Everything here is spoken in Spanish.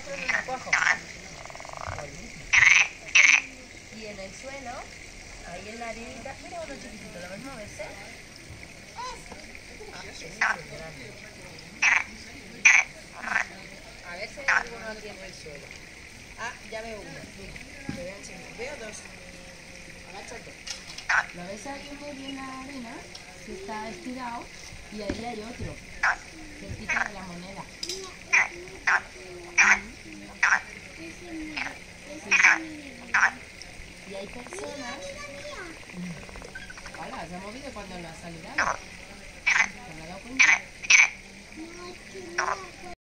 pero no lo cojo. Y en el suelo, ahí en la arenita, mira uno chiquitito, ¿lo ves moverse? A ver si hay alguno aquí en el suelo. Ah, ya veo uno. Veo dos. Agáchate. ¿Lo ves ahí medio en la arena? Que está estirado. Y ahí hay otro. Cerquita de la moneda. Y hay personas. Hola, se ha movido cuando no ha salido. ¿Se me ha dado cuenta?